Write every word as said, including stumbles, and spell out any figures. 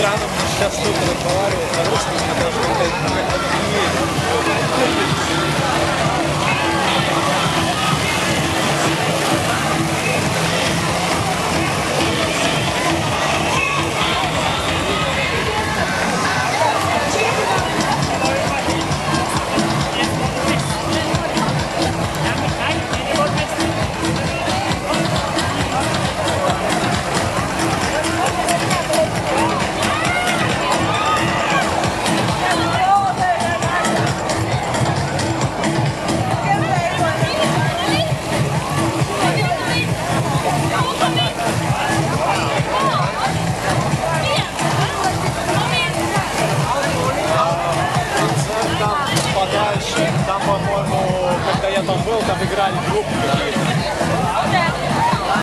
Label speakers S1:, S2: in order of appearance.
S1: странно, мне сейчас кто-то разговаривает на русском, я даже подальше. Там, по-моему, когда я там был, там играли группы какие-то.